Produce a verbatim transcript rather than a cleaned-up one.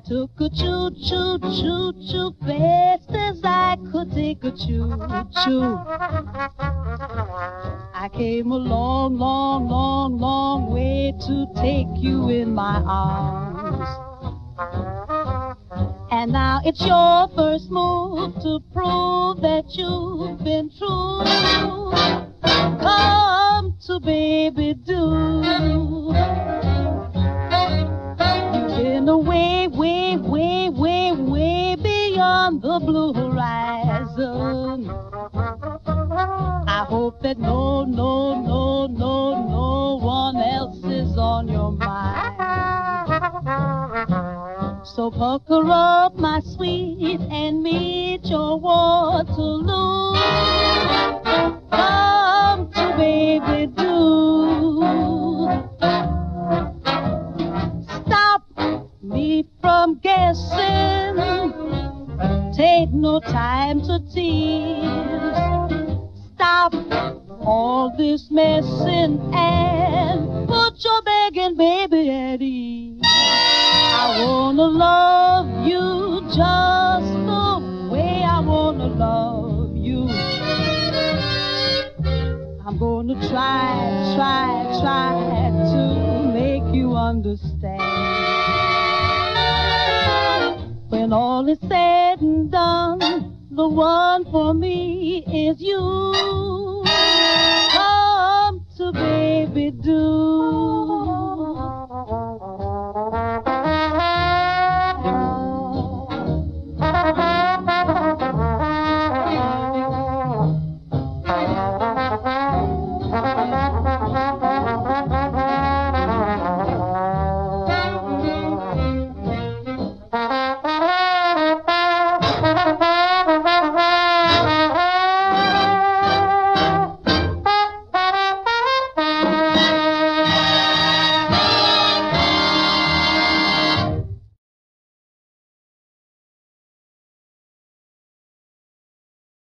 took a choo choo choo choo fast as I could take a choo choo. I came a long, long, long, long way to take you in my arms. And now it's your first move to prove that you've been true. Come to baby do. You've been away, way, way, way, way beyond the blue horizon. I hope that no, no, no, no, no one else is on your mind. So pucker up, my sweet, and meet your Waterloo. Come to baby do. Stop me from guessing. Take no time to tease. Stop all this messing and put your begging baby at ease. I wanna love you just the way I wanna love you. I'm gonna try, try, try to make you understand. When all is said and done, the one for me is you. Come to baby do.